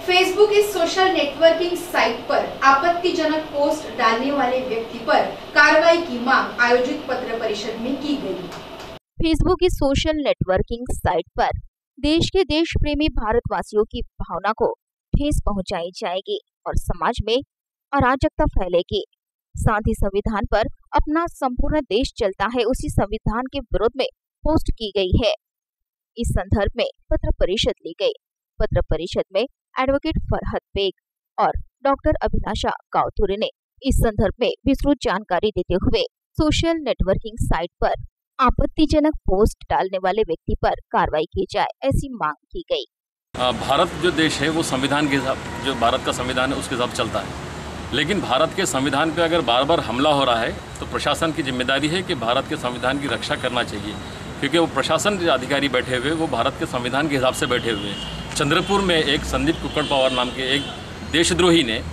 Facebook इस social networking site पर आपत्तिजनक पोस्ट डालने वाले व्यक्ति पर कार्रवाई की मांग आयोजित पत्र परिषद में की गई। फेसबुक इस सोशल नेटवर्किंग साइट पर देश के देश प्रेमी भारतवासियों की भावना को ठेस पहुंचाई जाएगी और समाज में अराजकता फैलेगी। साथ ही संविधान पर अपना संपूर्ण देश चलता है, उसी संविधान के विरोध में पोस्ट की गई है। इस संदर्भ में पत्र परिषद ली गई। पत्र परिषद में एडवोकेट फरहत बेग और डॉक्टर अभिलाषा कावथुरे ने इस संदर्भ में विस्तृत जानकारी देते हुए सोशल नेटवर्किंग साइट पर आपत्तिजनक पोस्ट डालने वाले व्यक्ति पर कार्रवाई की जाए, ऐसी मांग की गई। भारत जो देश है वो संविधान के हिसाब, जो भारत का संविधान है उसके हिसाब चलता है, लेकिन भारत के संविधान पे अगर बार बार हमला हो रहा है तो प्रशासन की जिम्मेदारी है कि भारत के संविधान की रक्षा करना चाहिए, क्योंकि वो प्रशासन के अधिकारी बैठे हुए वो भारत के संविधान के हिसाब से बैठे हुए हैं। चंद्रपुर में एक संदीप कुक्कड़ पवार नाम के एक देशद्रोही ने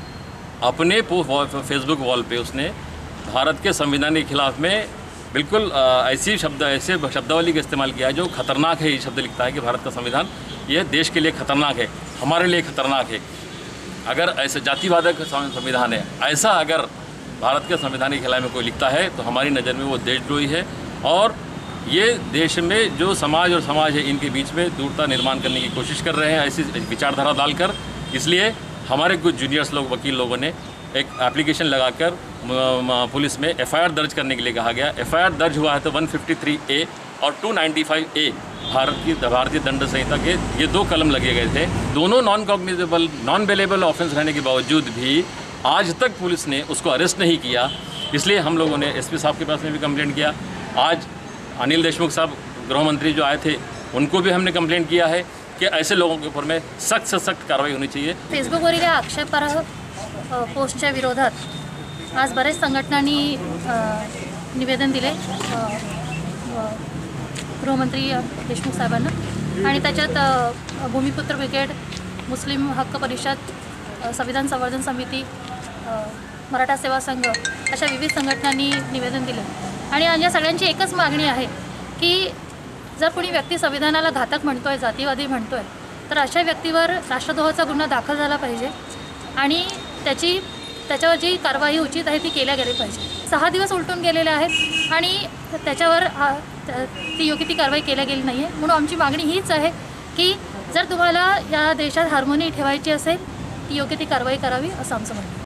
अपने फेसबुक वॉल पे उसने भारत के संविधान के खिलाफ में बिल्कुल ऐसे शब्दावली का इस्तेमाल किया है जो खतरनाक है। ये शब्द लिखता है कि भारत का संविधान ये देश के लिए खतरनाक है, हमारे लिए खतरनाक है। अगर ऐसे जातिवादक संविधान है, ऐसा अगर भारत के संविधान के खिलाफ में कोई लिखता है तो हमारी नज़र में वो देशद्रोही है और ये देश में जो समाज और समाज है इनके बीच में दूरता निर्माण करने की कोशिश कर रहे हैं ऐसी विचारधारा डालकर। इसलिए हमारे कुछ जूनियर्स लोग, वकील लोगों ने एक एप्लीकेशन लगाकर पुलिस में एफआईआर दर्ज करने के लिए कहा गया। एफआईआर दर्ज हुआ है तो 153A और 295A भारतीय दंड संहिता के ये 2 कलम लगे गए थे। दोनों नॉन बेलेबल ऑफेंस रहने के बावजूद भी आज तक पुलिस ने उसको अरेस्ट नहीं किया। इसलिए हम लोगों ने एसपी साहब के पास में भी कंप्लेंट किया। आज अनिल देशमुख साहब गृह मंत्री जो आए थे उनको भी हमने कंप्लेंट किया है की ऐसे लोगों के ऊपर में सख्त से सख्त कारवाई होनी चाहिए। फेसबुकवरील आक्षेपार्ह पोस्टच्या विरोधात आज बरेच संघटनांनी निवेदन दिले गृहमंत्री देशमुख साहेबांना आणि त्याच्यात भूमिपुत्र ब्रिगेड, मुस्लिम हक्क परिषद, संविधान संवर्धन समिती, मराठा सेवा संघ अशा विविध संघटनांनी निवेदन दिले आणि या सगळ्यांची एकच मागणी आहे की जर कोणी व्यक्ती संविधानाला घातक म्हणतोय, जातीवादी म्हणतोय तर अशा व्यक्तीवर राष्ट्रद्रोहाचा गुन्हा दाखल झाला पाहिजे आणि त्याच्यावर जी कारवाई उचित आहे ती केल्या गेली पाहिजे। 6 दिवस उलटून गेलेले आहेत आणि त्याच्यावर ती योग्य ती कारवाई केल्या गेली नाही आहे। म्हणून आमची मागणी हीच आहे की जर तुम्हाला या देशात हार्मोनी ठेवायची असेल ती योग्य ती कारवाई करावी असं आमचं म्हणणं आहे।